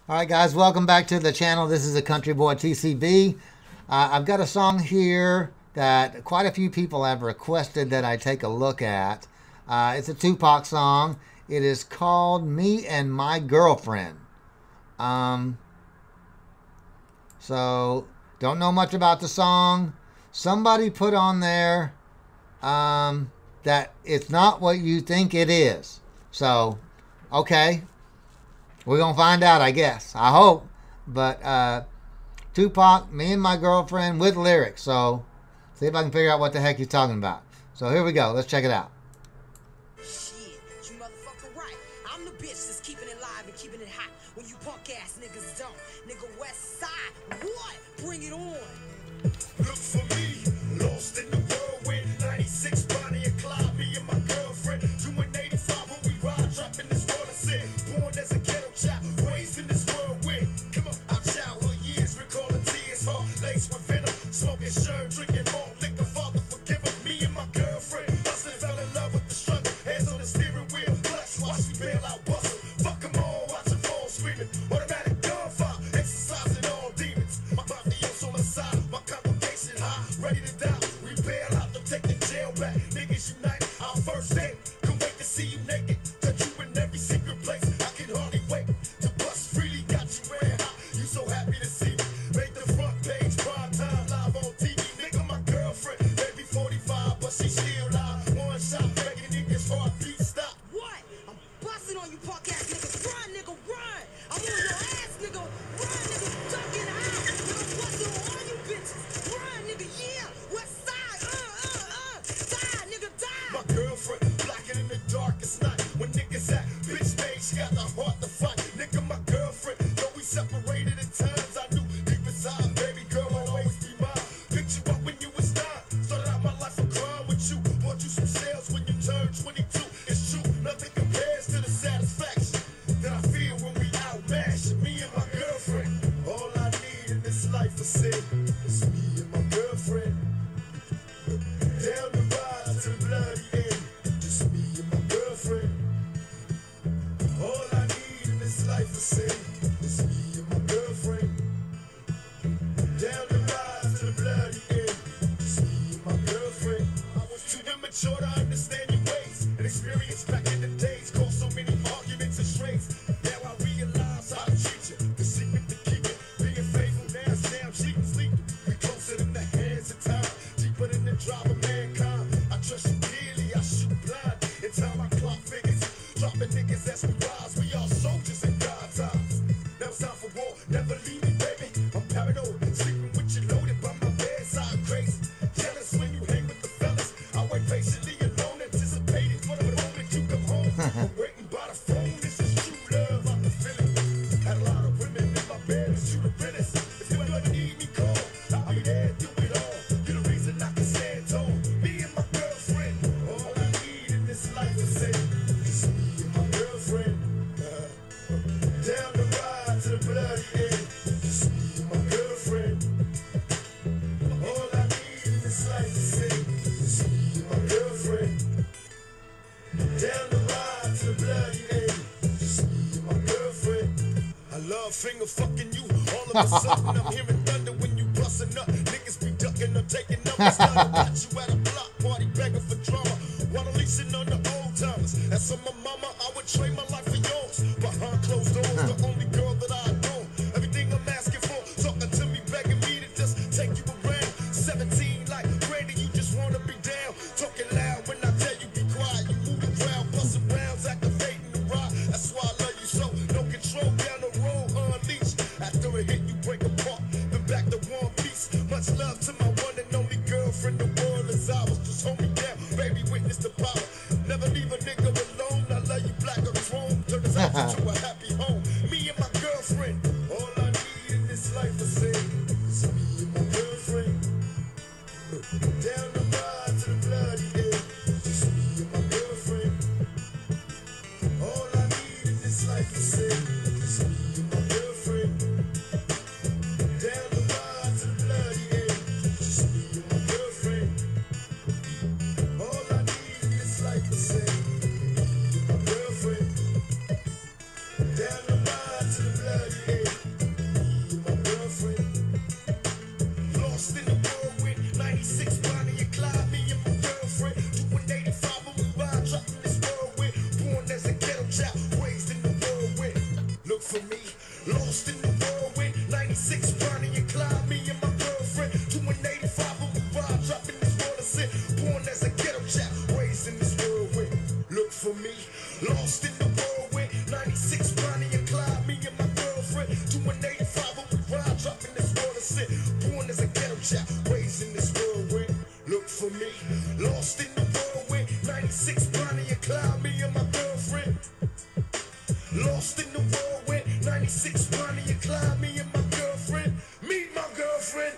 All right, guys, welcome back to the channel. This is a Country Boy TCB. I've got a song here that quite a few people have requested that I take a look at. It's a Tupac song. It is called Me and My Girlfriend. So, don't know much about the song. Somebody put on there that it's not what you think it is. So, okay. We're going to find out, I guess. I hope. But Tupac, Me and My Girlfriend with lyrics. So, see if I can figure out what the heck he's talking about. So, here we go. Let's check it out. Shit, you motherfucker right. I'm the bitch that's keeping it live and keeping it hot. When you punk ass niggas don't. Nigga West Side, what? Bring it on. Look for me, lost in the whirlwind. 96 Bonnie and Clyde, me and my girlfriend. Doing 85 when we ride, dropping this world. I said, born as a ghetto child, raised in this whirlwind. Come on, our childhood years, recalling tears, heart laced with venom. Smoking shirt, drinking more liquor, father forgive him. Me and my girlfriend, hustling, fell in love with the struggle. Hands on the steering wheel, clutch, watch me bail out, bustle. Fuck them all, watch them fall screaming. Automatic gunfire, exercising all demons. My mafioso on the side, my congregation high, ready to die. We bail out to take the jail back. Niggas unite, our first day. Can't wait to see you naked. Touch you in every secret place. I can hardly wait to bust freely. Got you wearing hot. You so happy to see me. Made the front page, prime time, live on TV. Nigga, my girlfriend, maybe 45, but she still live. One shot, making niggas heartbeat stop. What? I'm busting on you punk ass niggas. Run, nigga, run. I'm on your ass, nigga. Run, nigga, ducking out. Nigga, busting on all you bitches. Run, nigga, yeah. West Side, die, nigga, die. My girlfriend, blacking in the darkest night. When niggas at bitch made, she got the heart to fight. Nigga, my girlfriend, though we separated at times, I knew deep inside, baby girl, I'll always be mine. Picked you up when you was 9. Started out my life of crime with you. Bought you some sales when you turned 22. It's true, nothing compares to the satisfaction that I feel when we out mashing. Me and my girlfriend, all I need in this life to say is me and my girlfriend. Down the ride to the bloody end, just me and my girlfriend. All I need in this life to say is me and my girlfriend. Down the ride to the bloody end, just me and my girlfriend. I was too immature to understand your ways and experience back in the days. Caused so many arguments and strains. Now I realize how to treat you. The secret to keep it, being faithful. Now it's damn cheating, sleeping. We closer than the hands of time, deeper than the drive of mankind. I trust you dearly, I shoot blind. In time I clock figures, dropping niggas as we rise. We all soldiers in God's eyes. Now it's time for war, never leave me, baby. I'm paranoid, sleeping with you loaded by my bedside, crazy. Jealous when you hang with the fellas. I wait patiently alone, anticipating for the moment you come home. I'm waiting by the phone, this is true love, I can feel it. Had a lot of women in my bed, but you the realest. If you ever need me, call. I'll be there, do it all. You're the reason I can stand tall. Me and my girlfriend, all I need in this life to say is me and my girlfriend. Down the ride to the bloody end, just me and my girlfriend. All I need in this life to say is me and my girlfriend. Down the ride to the bloody end, just me and my girlfriend. I love finger fucking you. All of a sudden I'm hearing thunder when you bustin' up. Niggas be ducking or taking numbers. Got you at a block party begging for drama while I'm leasing on the old timers. As for my mama, I would trade my life for yours. Behind closed doors, the only girl that I adore. Everything I'm asking for, talking to me, begging me to just take you around. 17 like Brandy, you just wanna be down. Talking loud when I tell you be quiet. You move the crowd, busting rounds, activating the ride. That's why I love you so. No control down the road, unleashed. After a hit, you break apart. Then back to one piece. Much love to my one and only girlfriend. The world is ours. Just hold me down, baby. Witness the power. Never leave a nigga alone. look for me. Lost in the whirlwind, 96 Bonnie and Clyde, me and my girlfriend. 285 on the ride, dropping this water sin. Born as a ghetto chap, raised in this whirlwind. Look for me. Lost in the whirlwind, 96 Bonnie and Clyde, me and my girlfriend. 285 on the ride, dropping this water sin. Born as a ghetto chap, raised in this whirlwind. Look for me. Lost in the whirlwind, 96 Bonnie and Clyde, me and my girlfriend. Lost in the whirlwind, 96 Bonnie and Clyde, me and my girlfriend. Meet my girlfriend.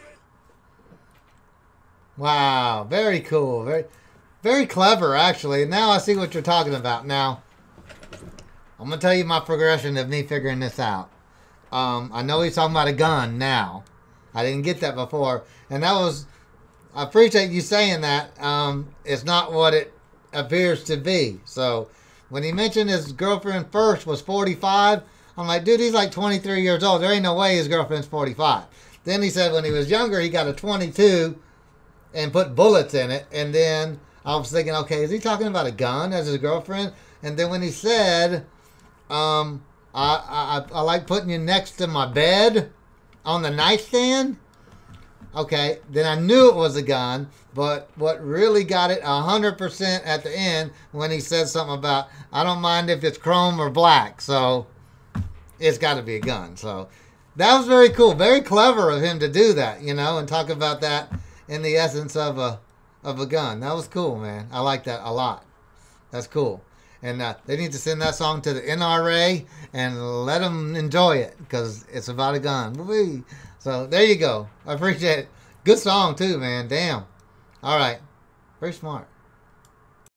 Wow, very cool. Very, very clever, actually. And now I see what you're talking about. Now, I'm going to tell you my progression of me figuring this out. I know he's talking about a gun now. I didn't get that before. And that was, I appreciate you saying that. It's not what it appears to be. So, when he mentioned his girlfriend first was 45, I'm like, dude, he's like 23 years old. There ain't no way his girlfriend's 45. Then he said when he was younger, he got a 22 and put bullets in it. And then I was thinking, okay, is he talking about a gun as his girlfriend? And then when he said, I like putting you next to my bed on the nightstand. Okay, then I knew it was a gun, but what really got it 100% at the end when he said something about, I don't mind if it's chrome or black, so it's got to be a gun. So that was very cool, very clever of him to do that, you know, and talk about that in the essence of a gun. That was cool, man. I like that a lot. That's cool. And they need to send that song to the NRA and let them enjoy it because it's about a gun. Woo-wee. So there you go. I appreciate it. Good song too, man. Damn. All right. Very smart.